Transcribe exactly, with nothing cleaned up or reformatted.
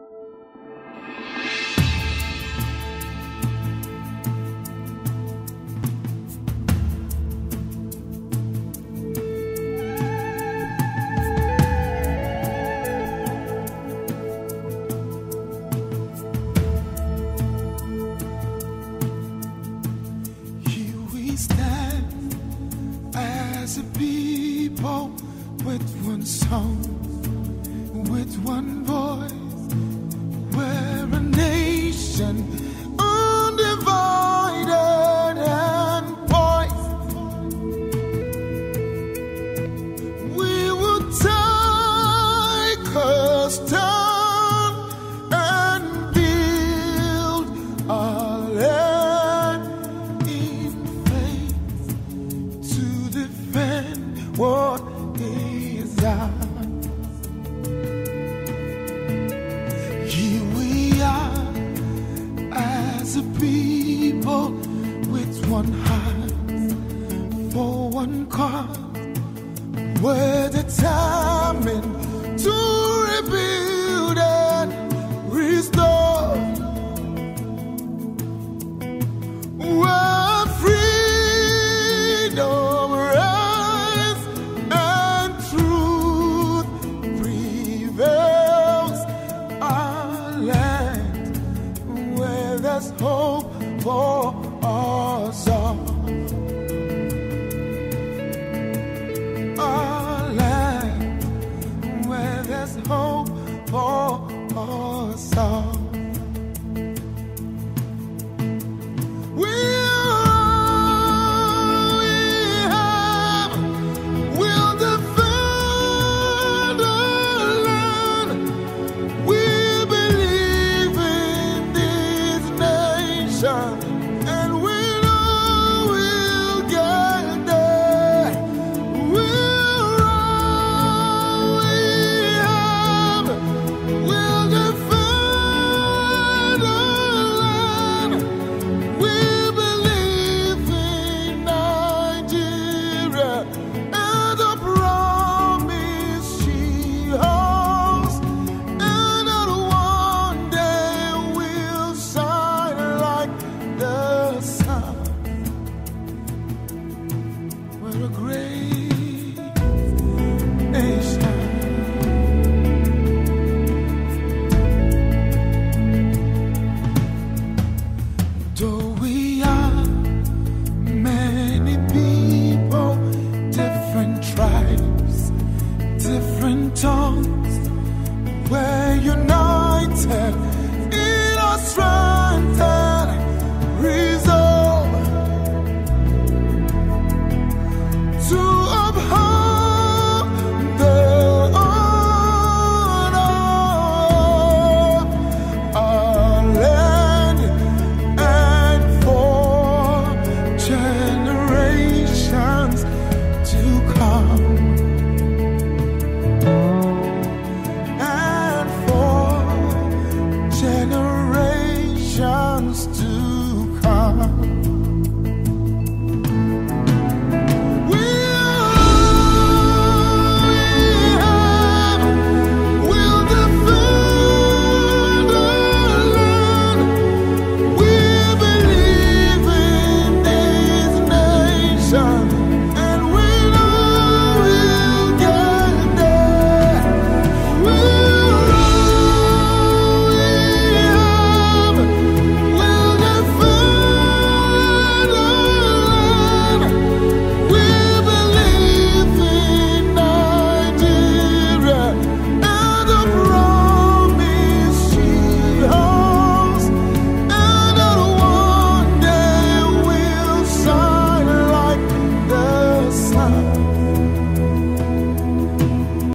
As a people with one song, with one voice, we're a nation undivided and poised. We will take a stand and build our land in faith to defend what is ours. Here we are as a people with one heart for one cause. We're determined to rebuild and restore. We're freedom, rise, and truth prevails. Our land where there's hope for us all. Our land where there's hope for us all. We are, we have, we'll defend our land. We believe in this nation, and we know we'll get there. We're all we have, we'll defend our land. We believe in Nigeria and the promise she holds, and that one day we'll shine like the sun. We're a great nation. Though we are many people, different tribes, different tongues, we're united in our strength.